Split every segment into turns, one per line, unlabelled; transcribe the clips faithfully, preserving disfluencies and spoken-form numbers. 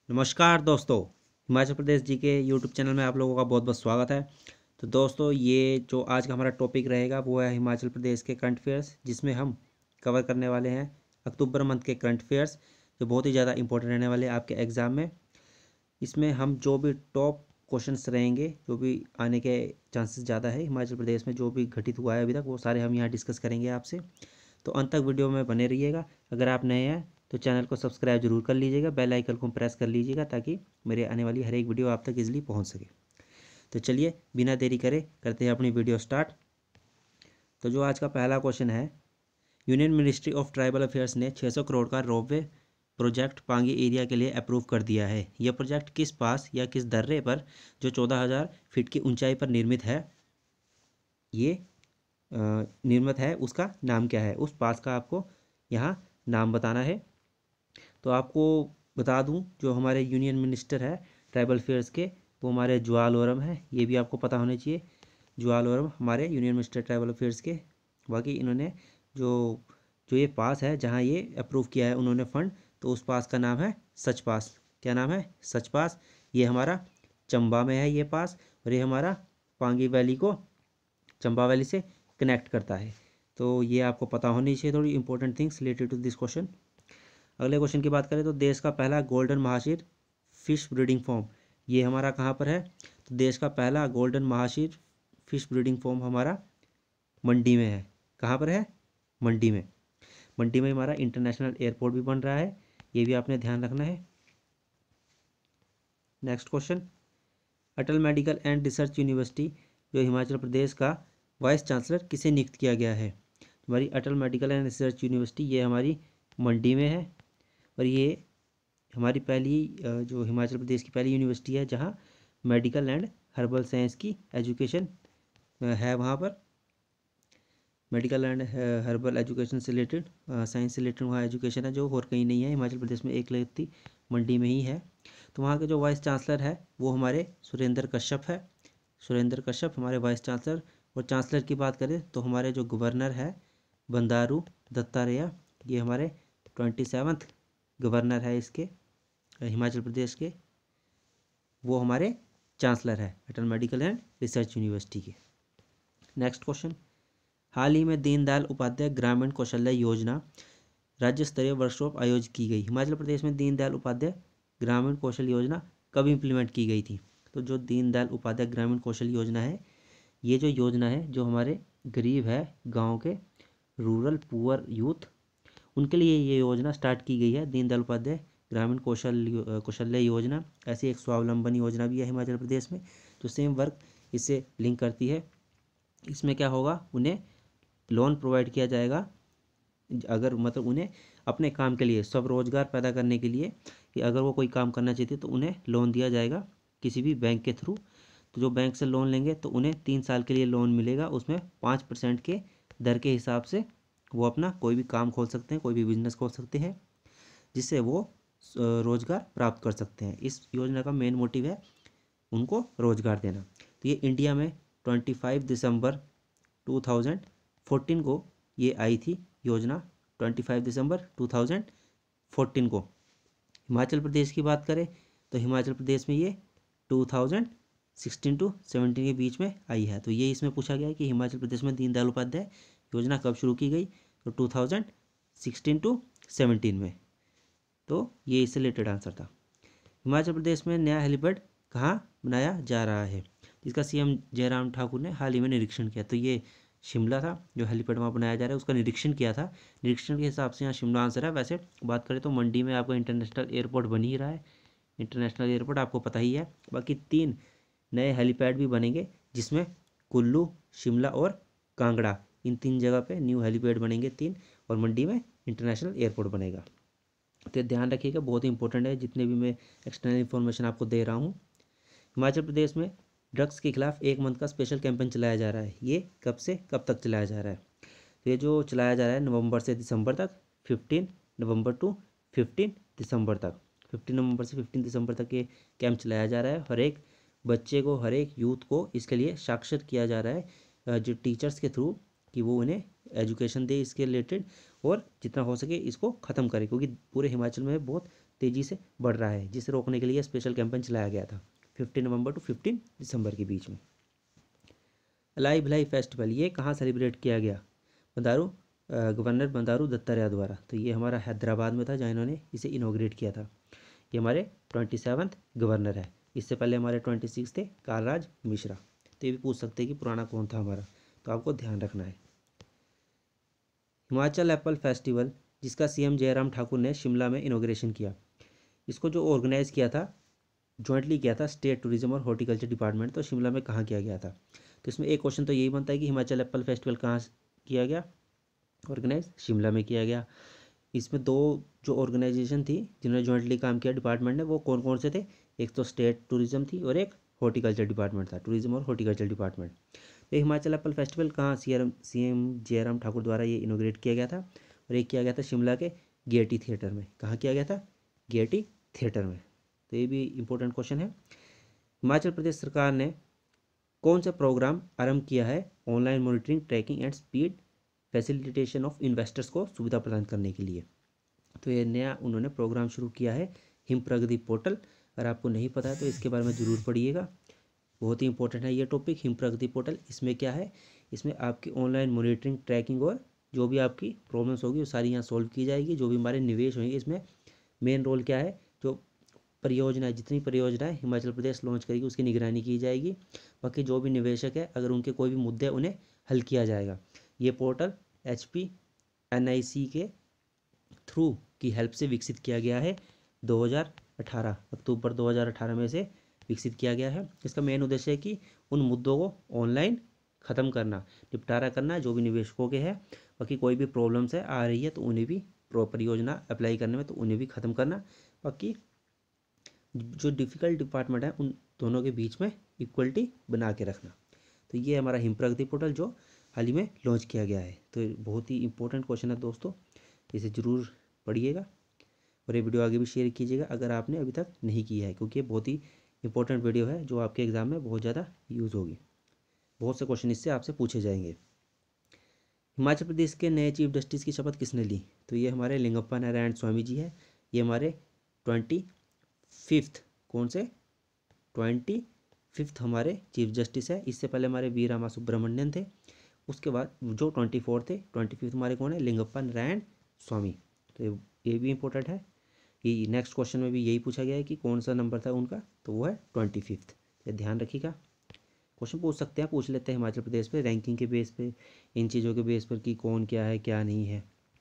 नमस्कार दोस्तों, हिमाचल प्रदेश जी के यूट्यूब चैनल में आप लोगों का बहुत बहुत स्वागत है। तो दोस्तों, ये जो आज का हमारा टॉपिक रहेगा वो है हिमाचल प्रदेश के करंट अफेयर्स, जिसमें हम कवर करने वाले हैं अक्टूबर मंथ के करंट अफेयर्स, जो बहुत ही ज़्यादा इंपॉर्टेंट रहने वाले हैं आपके एग्ज़ाम में। इसमें हम जो भी टॉप क्वेश्चंस रहेंगे, जो भी आने के चांसेस ज़्यादा है हिमाचल प्रदेश में, जो भी घटित हुआ है अभी तक, वो सारे हम यहाँ डिस्कस करेंगे आपसे। तो अंत तक वीडियो में बने रहिएगा। अगर आप नए हैं तो चैनल को सब्सक्राइब जरूर कर लीजिएगा, बेल आइकन को प्रेस कर लीजिएगा, ताकि मेरे आने वाली हर एक वीडियो आप तक इजीली पहुंच सके। तो चलिए बिना देरी करे करते हैं अपनी वीडियो स्टार्ट। तो जो आज का पहला क्वेश्चन है, union ministry of tribal affairs ने छः सौ करोड़ का रोपवे प्रोजेक्ट पांगी एरिया के लिए अप्रूव कर दिया है। यह प्रोजेक्ट किस पास या किस दर्रे पर, जो चौदह हज़ार फीट की ऊंचाई पर निर्मित है, ये अ, निर्मित है, उसका नाम क्या है? उस पास का आपको यहाँ नाम बताना है। तो आपको बता दूं, जो हमारे यूनियन मिनिस्टर है ट्राइबल अफेयर्स के, वो हमारे जुआल ओरम है। ये भी आपको पता होना चाहिए। जुआल ओरम हमारे यूनियन मिनिस्टर ट्राइबल अफेयर्स के। बाकी इन्होंने जो जो ये पास है, जहाँ ये अप्रूव किया है उन्होंने फ़ंड, तो उस पास का नाम है सच पास। क्या नाम है? सच पास। ये हमारा चंबा में है ये पास, और ये हमारा पांगी वैली को चंबा वैली से कनेक्ट करता है। तो ये आपको पता होनी चाहिए, थोड़ी important things related to this question. अगले क्वेश्चन की बात करें तो देश का पहला golden mahseer fish breeding farm, ये हमारा कहाँ पर है? तो देश का पहला golden mahseer fish breeding farm हमारा मंडी में है। कहाँ पर है? मंडी में। मंडी में हमारा इंटरनेशनल एयरपोर्ट भी बन रहा है, ये भी आपने ध्यान रखना है। Next question, Atal medical and research university, जो हिमाचल प्रदेश का वाइस चांसलर, किसे नियुक्त किया गया है? हमारी Atal medical and research university ये हमारी मंडी में है, और ये हमारी पहली जो हिमाचल प्रदेश की पहली यूनिवर्सिटी है जहाँ मेडिकल एंड हर्बल साइंस की एजुकेशन है। वहाँ पर मेडिकल एंड हर्बल एजुकेशन से रिलेटेड, साइंस से रिलेटेड वहाँ एजुकेशन है, जो और कहीं नहीं है, हिमाचल प्रदेश में एक व्यक्ति मंडी में ही है। तो वहाँ के जो वाइस चांसलर है वो हमारे सुरेंद्र कश्यप है। सुरेंद्र कश्यप हमारे वाइस चांसलर। और चांसलर की बात करें तो हमारे जो गवर्नर है बंडारू दत्तात्रेय, ये हमारे ट्वेंटी सेवन्थ गवर्नर है इसके हिमाचल प्रदेश के, वो हमारे चांसलर है Atal medical and research university के। नेक्स्ट क्वेश्चन, हाल ही में दीनदयाल उपाध्याय ग्रामीण कौशल्य योजना राज्य स्तरीय वर्कशॉप आयोजित की गई। हिमाचल प्रदेश में दीनदयाल उपाध्याय ग्रामीण कौशल योजना कब इम्प्लीमेंट की गई थी? तो जो दीनदयाल उपाध्याय ग्रामीण कौशल योजना है, ये जो योजना है, जो हमारे गरीब है गांव के रूरल पुअर यूथ, उनके लिए ये योजना स्टार्ट की गई है, दीनदयाल उपाध्याय ग्रामीण कौशल कौशल्य योजना। ऐसी एक स्वावलंबन योजना भी है हिमाचल प्रदेश में, जो सेम वर्क इससे लिंक करती है। इसमें क्या होगा, उन्हें लोन प्रोवाइड किया जाएगा, अगर मतलब उन्हें अपने काम के लिए स्वरोजगार पैदा करने के लिए, कि अगर वो कोई काम करना चाहते तो उन्हें लोन दिया जाएगा किसी भी बैंक के थ्रू। तो जो बैंक से लोन लेंगे तो उन्हें तीन साल के लिए लोन मिलेगा, उसमें पाँच परसेंट के दर के हिसाब से वो अपना कोई भी काम खोल सकते हैं, कोई भी बिजनेस खोल सकते हैं, जिससे वो रोज़गार प्राप्त कर सकते हैं। इस योजना का मेन मोटिव है उनको रोज़गार देना। तो ये इंडिया में पच्चीस दिसंबर दो हज़ार चौदह को ये आई थी योजना, पच्चीस दिसंबर दो हज़ार चौदह को। हिमाचल प्रदेश की बात करें तो हिमाचल प्रदेश में ये दो हज़ार सोलह टू सत्रह के बीच में आई है। तो ये इसमें पूछा गया है कि हिमाचल प्रदेश में दीनदयाल उपाध्याय योजना कब शुरू की गई? तो दो हज़ार सोलह टू सत्रह में। तो ये इससे रिलेटेड आंसर था। हिमाचल प्रदेश में नया हेलीपैड कहाँ बनाया जा रहा है? जिसका सीएम जयराम ठाकुर ने हाल ही में निरीक्षण किया। तो ये शिमला था, जो हेलीपैड वहाँ बनाया जा रहा है, उसका निरीक्षण किया था। निरीक्षण के हिसाब से यहाँ शिमला आंसर है। वैसे बात करें तो मंडी में आपका इंटरनेशनल एयरपोर्ट बन ही रहा है, इंटरनेशनल एयरपोर्ट आपको पता ही है। बाकी तीन नए हेलीपैड भी बनेंगे, जिसमें कुल्लू, शिमला और कांगड़ा, इन तीन जगह पे न्यू हेलीपैड बनेंगे तीन, और मंडी में इंटरनेशनल एयरपोर्ट बनेगा। तो ध्यान रखिएगा, बहुत ही इंपॉर्टेंट है जितने भी मैं एक्सटर्नल इन्फॉर्मेशन आपको दे रहा हूँ। हिमाचल प्रदेश में ड्रग्स के खिलाफ एक मंथ का स्पेशल कैंपेन चलाया जा रहा है। ये कब से कब तक चलाया जा रहा है? तो ये जो चलाया जा रहा है नवंबर से दिसंबर तक, पंद्रह नवंबर टू पंद्रह दिसंबर तक, पंद्रह नवंबर से पंद्रह दिसंबर तक ये कैंप चलाया जा रहा है। हर एक बच्चे को, हर एक यूथ को इसके लिए साक्षर किया जा रहा है, जो टीचर्स के थ्रू, कि वो उन्हें एजुकेशन दे इसके रिलेटेड, और जितना हो सके इसको ख़त्म करे, क्योंकि पूरे हिमाचल में बहुत तेज़ी से बढ़ रहा है, जिसे रोकने के लिए स्पेशल कैंपेन चलाया गया था fifteen November to fifteen December के बीच में। अलाई भिलाई फेस्टिवल ये कहाँ सेलिब्रेट किया गया? बंदारू गवर्नर बंदारू दत्तात्रेय द्वारा। तो ये हमारा हैदराबाद में था जहाँ इन्होंने इसे इनोग्रेट किया था। ये हमारे ट्वेंटी सेवन्थ गवर्नर है। इससे पहले हमारे ट्वेंटी सिक्स थे कालराज मिश्रा। तो ये भी पूछ सकते हैं कि पुराना कौन था हमारा, तो आपको ध्यान रखना है। हिमाचल एप्पल फेस्टिवल जिसका सीएम जयराम ठाकुर ने शिमला में इनोग्रेशन किया, इसको जो ऑर्गेनाइज किया था, जॉइंटली किया था स्टेट टूरिज्म और हॉर्टिकल्चर डिपार्टमेंट, तो शिमला में कहाँ किया गया था? तो इसमें एक क्वेश्चन तो यही बनता है कि हिमाचल एप्पल फेस्टिवल कहाँ किया गया ऑर्गेनाइज? शिमला में किया गया। इसमें दो जो ऑर्गेनाइजेशन थी जिन्होंने जॉइंटली काम किया डिपार्टमेंट ने, वो कौन कौन से थे? एक तो स्टेट टूरिज्म थी और एक हॉर्टिकल्चर डिपार्टमेंट था, टूरिज्म और हॉर्टिकल्चर डिपार्टमेंट। तो हिमाचल एप्पल फेस्टिवल कहाँ सीएम सीएम जयराम ठाकुर द्वारा ये इनोग्रेट किया गया था, और एक किया गया था शिमला के गेयटी थिएटर में। कहाँ किया गया था? गेयटी थिएटर में। तो ये भी इंपॉर्टेंट क्वेश्चन है। हिमाचल प्रदेश सरकार ने कौन सा प्रोग्राम आरंभ किया है online monitoring, tracking and speed facilitation of investors को सुविधा प्रदान करने के लिए? तो ये नया उन्होंने प्रोग्राम शुरू किया है हिम प्रगति पोर्टल। अगर आपको नहीं पता है तो इसके बारे में ज़रूर पढ़िएगा, बहुत ही इंपॉर्टेंट है ये टॉपिक, हिम प्रगति पोर्टल। इसमें क्या है? इसमें आपकी ऑनलाइन मॉनिटरिंग, ट्रैकिंग और जो भी आपकी प्रॉब्लम्स होगी वो सारी यहाँ सॉल्व की जाएगी। जो भी हमारे निवेश होंगे इसमें मेन रोल क्या है, जो परियोजना जितनी परियोजनाएं हिमाचल प्रदेश लॉन्च करेगी उसकी निगरानी की जाएगी। बाकी जो भी निवेशक है अगर उनके कोई भी मुद्दे उन्हें हल किया जाएगा। ये portal H P N I C के थ्रू की हेल्प से विकसित किया गया है। दो हज़ार अठारह अक्टूबर दो हज़ार अठारह में से विकसित किया गया है। इसका मेन उद्देश्य है कि उन मुद्दों को ऑनलाइन ख़त्म करना, निपटारा करना जो भी निवेशकों के है। बाकी कोई भी प्रॉब्लम्स है आ रही है तो उन्हें भी परियोजना अप्लाई करने में तो उन्हें भी ख़त्म करना। बाकी जो डिफ़िकल्ट डिपार्टमेंट है उन दोनों के बीच में इक्वलिटी बना के रखना। तो ये हमारा हिम प्रगति पोर्टल जो हाल ही में लॉन्च किया गया है। तो बहुत ही इंपॉर्टेंट क्वेश्चन है दोस्तों, इसे ज़रूर पढ़िएगा और ये वीडियो आगे भी शेयर कीजिएगा अगर आपने अभी तक नहीं किया है, क्योंकि ये बहुत ही इंपॉर्टेंट वीडियो है जो आपके एग्ज़ाम में बहुत ज़्यादा यूज़ होगी। बहुत से क्वेश्चन इससे आपसे पूछे जाएंगे। हिमाचल प्रदेश के नए चीफ जस्टिस की शपथ किसने ली? तो ये हमारे लिंगप्पा नारायण स्वामी जी है। ये हमारे ट्वेंटी फिफ्थ कौन से ट्वेंटी फिफ्थ हमारे चीफ जस्टिस है। इससे पहले हमारे वी रामा सुब्रमण्यन थे। उसके बाद जो ट्वेंटी फोर थे, ट्वेंटी फिफ्थ हमारे कौन है? लिंगप्पा नारायण स्वामी। तो ये भी इंपॉर्टेंट है। ये नेक्स्ट क्वेश्चन में भी यही पूछा गया है कि कौन सा नंबर था उनका, तो वो है ट्वेंटी फिफ्थ। ये ध्यान रखिएगा। क्वेश्चन पूछ सकते हैं, पूछ लेते हैं हिमाचल प्रदेश पे रैंकिंग के बेस पे, इन चीज़ों के बेस पर कि कौन क्या है क्या नहीं है।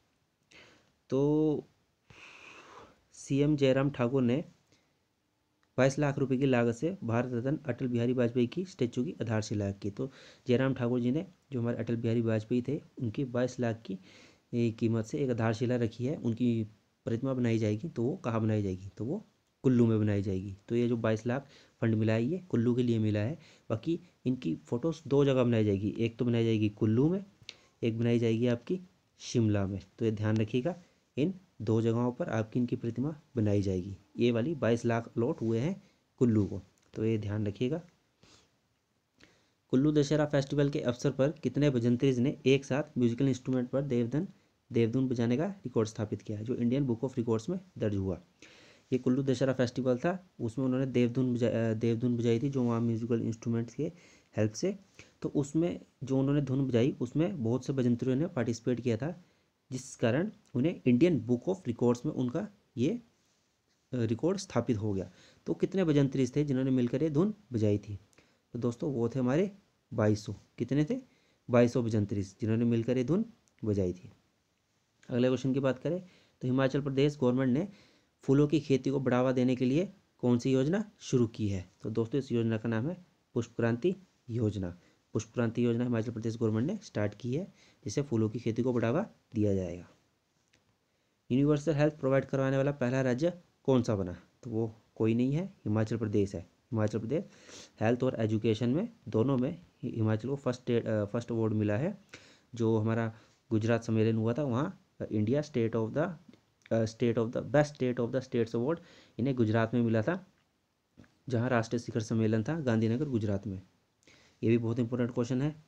तो सीएम जयराम ठाकुर ने बाईस लाख रुपए की लागत से भारत रत्न अटल बिहारी वाजपेयी की स्टैचू की आधारशिला की। तो जयराम ठाकुर जी ने जो हमारे अटल बिहारी वाजपेयी थे उनकी बाईस लाख की कीमत से एक आधारशिला रखी है, उनकी प्रतिमा बनाई जाएगी। तो वो कहाँ बनाई जाएगी? तो वो कुल्लू में बनाई जाएगी। तो ये जो बाईस लाख फंड मिला है ये कुल्लू के लिए मिला है। बाकी इनकी फ़ोटोज़ दो जगह बनाई जाएगी, एक तो बनाई जाएगी कुल्लू में, एक बनाई जाएगी आपकी शिमला में। तो ये ध्यान रखिएगा, इन दो जगहों पर आपकी इनकी प्रतिमा बनाई जाएगी। ये वाली बाईस लाख अलॉट हुए हैं कुल्लू को, तो ये ध्यान रखिएगा। कुल्लू दशहरा फेस्टिवल के अवसर पर कितने भजंत्रीज ने एक साथ म्यूजिकल इंस्ट्रूमेंट पर देवधन देवधुन बजाने का रिकॉर्ड स्थापित किया, जो इंडियन बुक ऑफ रिकॉर्ड्स में दर्ज हुआ? ये कुल्लू दशहरा फेस्टिवल था, उसमें उन्होंने देवधुन बजा देवधुन बजाई थी, जो वहाँ म्यूजिकल इंस्ट्रूमेंट्स के हेल्प से। तो उसमें जो उन्होंने धुन बजाई उसमें बहुत से भजंत्रियों ने पार्टिसिपेट किया था, जिस कारण उन्हें इंडियन बुक ऑफ रिकॉर्ड्स में उनका ये रिकॉर्ड स्थापित हो गया। तो कितने भजंत्रीज थे जिन्होंने मिलकर ये धुन बजाई थी? तो दोस्तों वो थे हमारे बाईस सौ। कितने थे? बाईस सौ भजंत्रीज जिन्होंने मिलकर ये धुन बजाई थी। अगले क्वेश्चन की बात करें तो हिमाचल प्रदेश गवर्नमेंट ने फूलों की खेती को बढ़ावा देने के लिए कौन सी योजना शुरू की है? तो दोस्तों इस योजना का नाम है पुष्प क्रांति योजना। पुष्प क्रांति योजना हिमाचल प्रदेश गवर्नमेंट ने स्टार्ट की है, जिससे फूलों की खेती को बढ़ावा दिया जाएगा। यूनिवर्सल हेल्थ प्रोवाइड करवाने वाला पहला राज्य कौन सा बना? तो वो कोई नहीं है, हिमाचल प्रदेश है। हिमाचल प्रदेश हेल्थ और एजुकेशन में दोनों में हिमाचल को फर्स्ट फर्स्ट अवार्ड मिला है। जो हमारा गुजरात सम्मेलन हुआ था वहाँ India state of the state of the best state of the states award इन्हें गुजरात में मिला था, जहाँ राष्ट्रीय शिखर सम्मेलन था गांधीनगर गुजरात में। ये भी बहुत इंपॉर्टेंट क्वेश्चन है।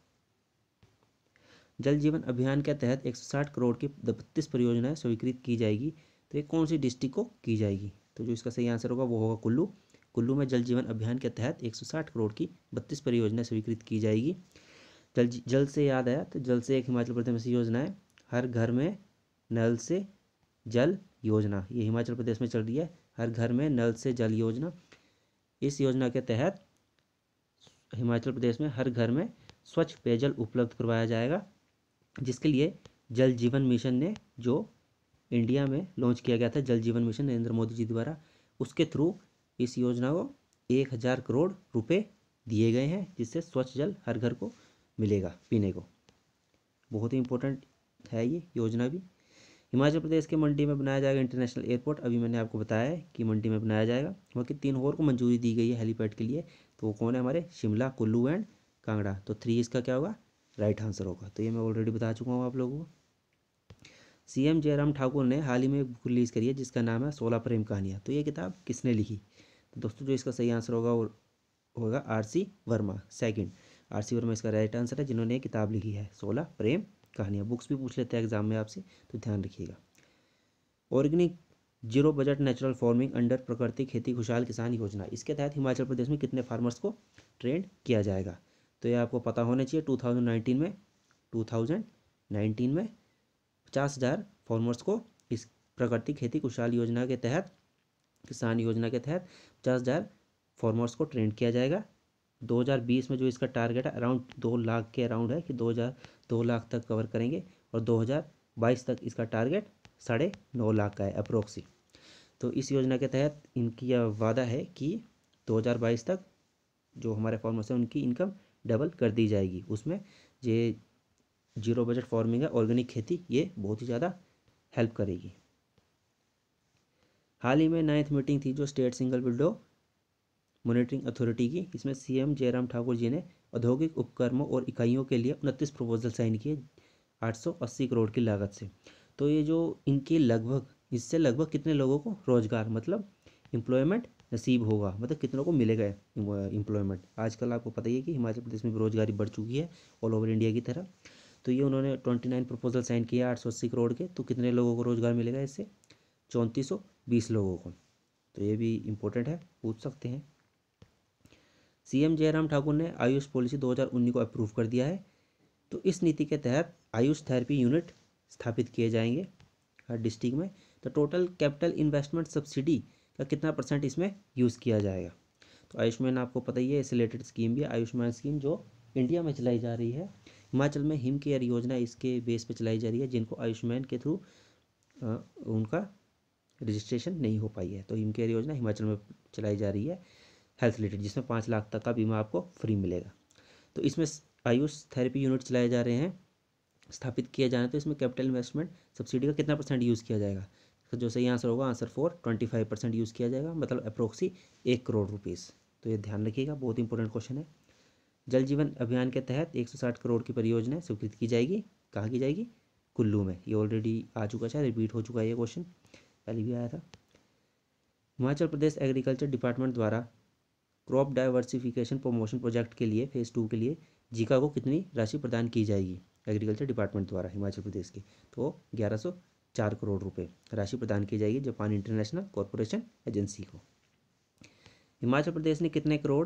जल जीवन अभियान के तहत एक सौ साठ करोड़ की बत्तीस परियोजनाएं स्वीकृत की जाएगी, तो ये कौन सी डिस्ट्रिक्ट को की जाएगी? तो जो इसका सही आंसर होगा वो होगा कुल्लू। कुल्लू में जल जीवन अभियान के तहत एक सौ साठ करोड़ की बत्तीस परियोजनाएं स्वीकृत की जाएगी। जल जल से याद आया तो जल से एक हिमाचल प्रदेश में से योजना है, हर घर में नल से जल योजना। ये हिमाचल प्रदेश में चल रही है, हर घर में नल से जल योजना। इस योजना के तहत हिमाचल प्रदेश में हर घर में स्वच्छ पेयजल उपलब्ध करवाया जाएगा, जिसके लिए जल जीवन मिशन ने जो इंडिया में लॉन्च किया गया था, जल जीवन मिशन नरेंद्र मोदी जी द्वारा, उसके थ्रू इस योजना को एक हज़ार करोड़ रुपए दिए गए हैं, जिससे स्वच्छ जल हर घर को मिलेगा पीने को। बहुत ही इंपॉर्टेंट है ये योजना भी। हिमाचल प्रदेश के मंडी में बनाया जाएगा इंटरनेशनल एयरपोर्ट। अभी मैंने आपको बताया है कि मंडी में बनाया जाएगा। वहाँ की तीन और को मंजूरी दी गई है हेलीपैड के लिए, तो वो कौन है हमारे, शिमला, कुल्लू एंड कांगड़ा। तो थ्री इसका क्या होगा, राइट आंसर होगा। तो ये मैं ऑलरेडी बता चुका हूँ आप लोगों को। सीएम जयराम ठाकुर ने हाल ही में एक बुक रिलीज़ करी है जिसका नाम है सोलह प्रेम कहानियाँ। तो ये किताब किसने लिखी? तो दोस्तों जो इसका सही आंसर होगा वो होगा R C Verma, second. R C Verma इसका राइट आंसर है, जिन्होंने ये किताब लिखी है सोलह प्रेम कहानियाँ। बुक्स भी पूछ लेते हैं एग्जाम में आपसे, तो ध्यान रखिएगा। Organic zero budget natural farming under प्रकृति खेती खुशहाल किसान योजना, इसके तहत हिमाचल प्रदेश में कितने फार्मर्स को ट्रेंड किया जाएगा? तो ये आपको पता होना चाहिए। टू थाउजेंड नाइनटीन में टू थाउजेंड नाइनटीन में पचास हज़ार फार्मर्स को इस प्रकृति खेती खुशहाल योजना के तहत, किसान योजना के तहत पचास हज़ार फार्मर्स को ट्रेंड किया जाएगा। दो हज़ार बीस में जो इसका टारगेट है अराउंड दो लाख के अराउंड है कि दो हज़ार दो लाख तक कवर करेंगे, और दो हज़ार बाईस तक इसका टारगेट साढ़े नौ लाख का है अप्रोक्सी। तो इस योजना के तहत इनकी यह वादा है कि दो हज़ार बाईस तक जो हमारे फार्मर्स हैं उनकी इनकम डबल कर दी जाएगी। उसमें ये जीरो बजट फार्मिंग है, ऑर्गेनिक खेती, ये बहुत ही ज़्यादा हेल्प करेगी। हाल ही में नाइन्थ मीटिंग थी जो state single window monitoring authority की, इसमें सीएम जयराम ठाकुर जी ने औद्योगिक उपक्रमों और इकाइयों के लिए उनतीस प्रपोजल साइन किए आठ सौ अस्सी करोड़ की लागत से। तो ये जो इनकी लगभग, इससे लगभग कितने लोगों को रोजगार, मतलब एम्प्लॉयमेंट नसीब होगा, मतलब कितनों को मिलेगा एम्प्लॉयमेंट। आजकल आपको पता ही है कि हिमाचल प्रदेश में बेरोजगारी बढ़ चुकी है ऑल ओवर इंडिया की तरह। तो ये उन्होंने ट्वेंटी नाइन प्रपोजल साइन किए आठ सौ अस्सी करोड़ के। तो कितने लोगों को रोजगार मिलेगा इससे? चौंतीस सौ बीस लोगों को। तो ये भी इम्पोर्टेंट है, पूछ सकते हैं। सीएम जयराम ठाकुर ने आयुष पॉलिसी दो हज़ार उन्नीस को अप्रूव कर दिया है। तो इस नीति के तहत आयुष थेरेपी यूनिट स्थापित किए जाएंगे हर डिस्ट्रिक्ट में। तो टोटल कैपिटल इन्वेस्टमेंट सब्सिडी का कितना परसेंट इसमें यूज़ किया जाएगा? तो आयुष्मान आपको पता ही है, इससे रिलेटेड स्कीम भी है आयुष्मान स्कीम, जो इंडिया में चलाई जा रही है। हिमाचल में हिम केयर योजना इसके बेस पे चलाई जा रही है, जिनको आयुष्मान के थ्रू उनका रजिस्ट्रेशन नहीं हो पाई है। तो हिम केयर योजना हिमाचल में चलाई जा रही है हेल्थ रिलेटेड, जिसमें पाँच लाख तक का बीमा आपको फ्री मिलेगा। तो इसमें आयुष थेरेपी यूनिट चलाए जा रहे हैं, स्थापित किए जाए। तो इसमें कैपिटल इन्वेस्टमेंट सब्सिडी का कितना परसेंट यूज़ किया जाएगा? तो जो सही आंसर होगा answer four, twenty five percent use किया जाएगा, मतलब अप्रोक्सी एक करोड़ रुपीज़। तो ये ध्यान रखिएगा, बहुत इंपॉर्टेंट क्वेश्चन है। जल जीवन अभियान के तहत एक सौ साठ करोड़ की परियोजना स्वीकृत की जाएगी, कहाँ की जाएगी? कुल्लू में। ये ऑलरेडी आ चुका है, रिपीट हो चुका है ये क्वेश्चन, पहले भी आया था। हिमाचल प्रदेश एग्रीकल्चर डिपार्टमेंट द्वारा क्रॉप डाइवर्सिफिकेशन प्रमोशन प्रोजेक्ट के लिए फेज़ टू के लिए जीका को कितनी राशि प्रदान की जाएगी एग्रीकल्चर डिपार्टमेंट द्वारा हिमाचल प्रदेश के? तो ग्यारह सौ चार करोड़ रुपए राशि प्रदान की जाएगी जापान इंटरनेशनल कॉरपोरेशन एजेंसी को। हिमाचल प्रदेश ने कितने करोड़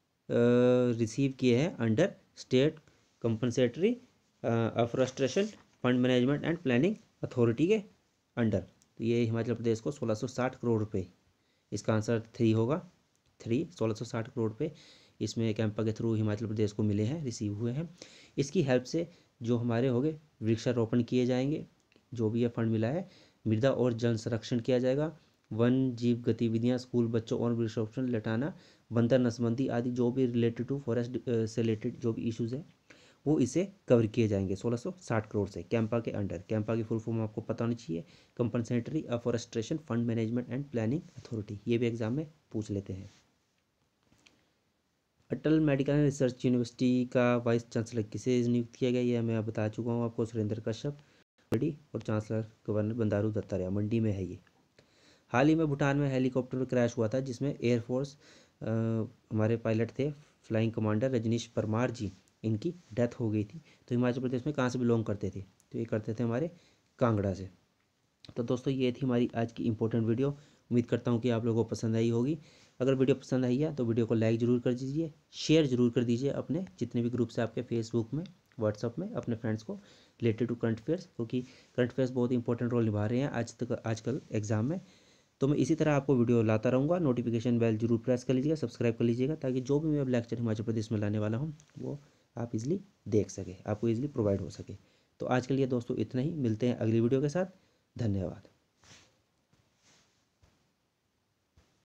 रिसीव किए हैं under state compensatory afforestation fund management and planning authority के अंडर? तो ये हिमाचल प्रदेश को सोलह सौ साठ करोड़ रुपए, इसका आंसर थ्री होगा, थ्री सोलह सौ साठ करोड़ रुपए इसमें कैंपा के थ्रू हिमाचल प्रदेश को मिले हैं, रिसीव हुए हैं। इसकी हेल्प से जो हमारे हो गए वृक्षारोपण किए जाएंगे, जो भी ये फंड मिला है, मृदा और जल संरक्षण किया जाएगा, वन जीव गतिविधियां, स्कूल बच्चों और वृक्षारोपण लटाना, बंदर नसबंदी आदि जो भी रिलेटेड टू फॉरेस्ट से रिलेटेड जो भी इश्यूज़ है वो इसे कवर किए जाएंगे सोलह सौ साठ करोड़ से कैंपा के अंडर। कैंपा की फुल फॉर्म आपको पता होनी चाहिए, compensatory afforestation fund management and planning authority. ये भी एग्जाम में पूछ लेते हैं। Atal medical and research university का वाइस चांसलर किसे नियुक्त किया गया? ये मैं बता चुका हूँ आपको, सुरेंद्र कश्यप रेड्डी, और चांसलर गवर्नर बंडारू दत्तात्रेय। मंडी में है ये। हाल ही में भूटान में हेलीकॉप्टर क्रैश हुआ था जिसमें एयरफोर्स हमारे पायलट थे, फ्लाइंग कमांडर रजनीश परमार जी, इनकी डेथ हो गई थी। तो हिमाचल प्रदेश में कहाँ से बिलोंग करते थे? तो ये करते थे हमारे कांगड़ा से। तो दोस्तों ये थी हमारी आज की इंपॉर्टेंट वीडियो। उम्मीद करता हूँ कि आप लोगों को पसंद आई होगी। अगर वीडियो पसंद आई है तो वीडियो को लाइक ज़रूर कर दीजिए, शेयर ज़रूर कर दीजिए अपने जितने भी ग्रुप्स हैं आपके फेसबुक में, व्हाट्सअप में, अपने फ्रेंड्स को रिलेटेड टू करंट अफेयर्स, क्योंकि करंट अफेयर्स बहुत इंपॉर्टेंट रोल निभा रहे हैं आज तक आजकल एग्जाम में। तो मैं इसी तरह आपको वीडियो लाता रहूँगा। नोटिफिकेशन बेल जरूर प्रेस कर लीजिएगा, सब्सक्राइब कर लीजिएगा, ताकि जो भी मैं अब लेक्चर हिमाचल प्रदेश में लाने वाला हूँ वो आप इजीली देख सके, आपको इजीली प्रोवाइड हो सके। तो आज के लिए दोस्तों इतना ही, मिलते हैं अगली वीडियो के साथ। धन्यवाद।